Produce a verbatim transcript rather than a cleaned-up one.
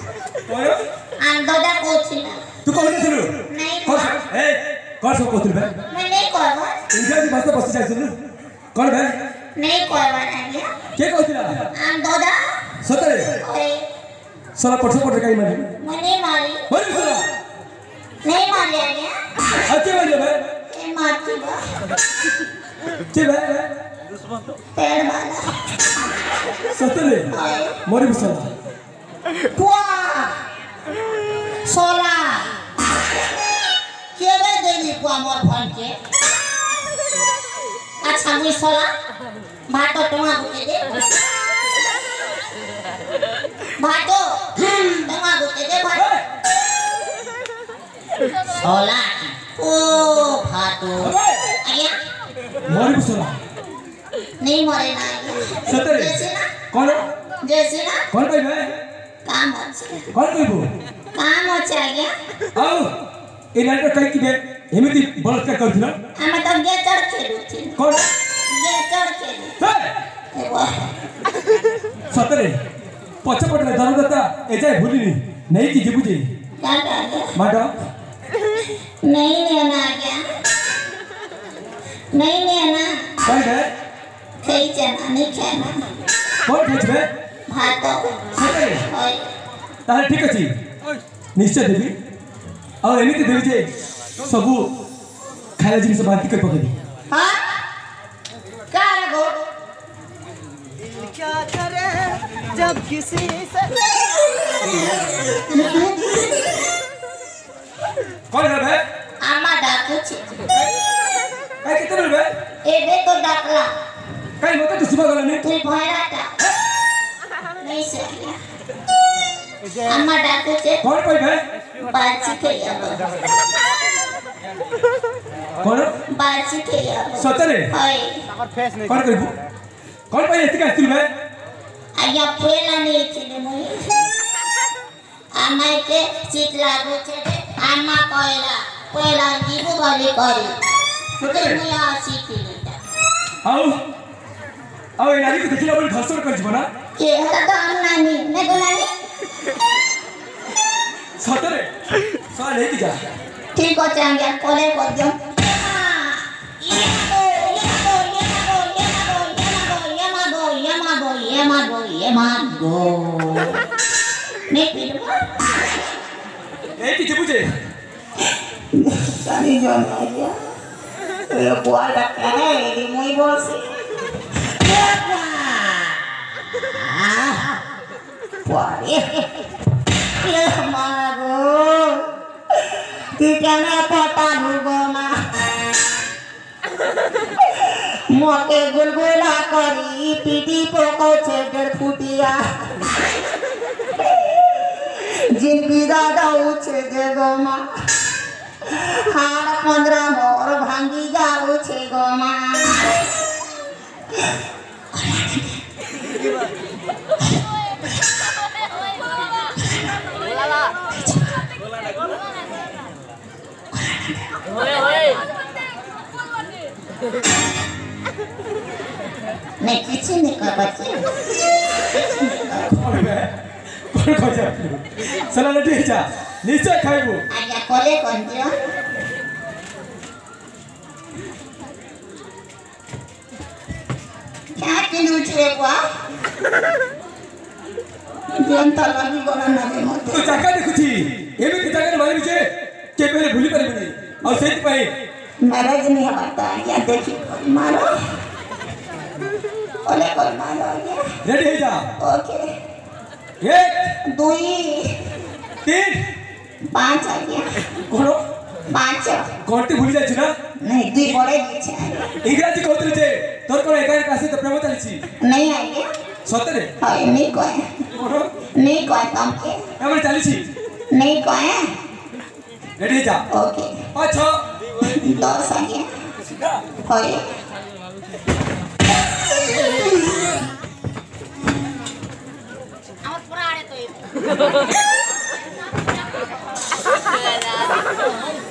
कोयो आन दादा कोचिला तू कहले थिलु नहीं ए कौन सब कहथिल बे मैं नहीं कहबो इंग्लिश भाषा बस जाइछनु कौन बे नहीं कहबो आज्ञा के कहथिला आन दादा सतरे ओए साला पटसे पट काई मारी मैं नहीं मारी मारी साला नहीं मारी आज्ञा अच्छे मारी बे ए मारती बा के बे दुश्मन पेड़ वाला सतरे मोरी साला पुआ सोला केबे देली पुआ मोर फन के अच्छा मुई सोला भातो टमा गुके दे भातो टमा गुके दे भातो सोला ओ भातो आया मोरी सोला नहीं मरे ना सतरे जैसे ना कौन जैसे ना कौन भाई भाई काम अच्छे कौन कहबो काम अच्छे आ गया आओ ए लाइट कई कि बे एमिति बलात्कार करथिला हम तो गेचड़ खेलु छी कौन गेचड़ खेलु हे ए वाह सतरे पछपटले दरदता ए जाय भूलिनी नहीं की बुझे क्या क्या माडो नहीं लेना आ गया नहीं लेना कौन है कहीं जाना नहीं खाना कौन खेच बे भातो सतरे ओए ताले ठीक अछि निश्चय देवी और एमिति देवी जे सबु खाया जिनिस बांटी कर पकेबी हां का लगो क्या करे जब किसी से कौन है बे आमा डाकू छी काय कितने बे एबे तो डाकला काय मत तो सुबह गला नहीं तू भयराटा नहीं से आमा डाकू छे कौन कोई बे बाची खेया कौन बाची खेया सतरे ओए कौन कहबो कौन पाई एति कास्तिल बे आया फेला नहीं छी मुई आमा के चित लागो छे आमा कहला पहिला जीवु गली करी सतरे मुई आ सीखिली आओ आओ ए नानी को देखिला बोली धर्षण कर जीवना के हला तो हम नानी ने को नानी सतरे सा ले की जा ठीक हो चांगे कोले को दियो ये मागो ये मागो ये मागो ये मागो ये मागो ये मागो नहीं पीलवा ए की बुझे सारी जान आ गया ये बुआ लगता है ये मुई बोसी बुआ ये मागो तिकने पता भुगोना मोके गुलगुला करी पीटी पोको छे डेढ़ फुटिया जिन बिदा दाऊ छे जे गोमा हार पंद्रह मोर भांगी जाऊ छे गोमा नहीं किसी नहीं कर बच्चे कौन बे कौन खजा सला लटी जा निश्चय खाइबो आया कोले कौन दियो क्या किनु छे बुआ जेन त लगी गोना ना दे मत तू जाका देखुची एबे की जाका मारी बिचे के पहले भूली परिबनी और सेति पई महाराज नहीं हमारा या देखी मारो ओले कोल मारो या रेडी हो जा ओके एक दुई तीन पांच आ गया कोन पांच कोंटी भूली जाछ ना नहीं दुई बड़े छे इंग्रजी कहतले जे तोर कोन एकाई कासे तो प्रेम चलीछि नहीं आ गया सतरे हाय नहीं कोई कोन नहीं कोई काम के हमर चलीछि नहीं कोई रेडी जा ओके पाँच दस आ गया हाय आवाज पूरा आ रहा तो ये